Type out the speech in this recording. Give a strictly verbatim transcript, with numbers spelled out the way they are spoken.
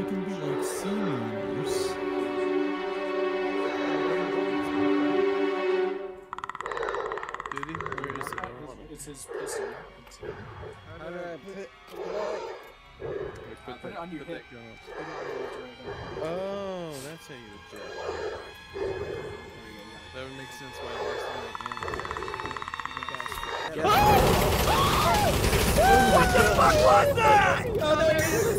I can be like sea mooners. Did he? Where is it? It's his pistol. How do I put it? Put, put it on your hip. Put it on your left right. Oh, that's how you adjust. That would make sense why I lost my hand. What the fuck was that? Oh, no,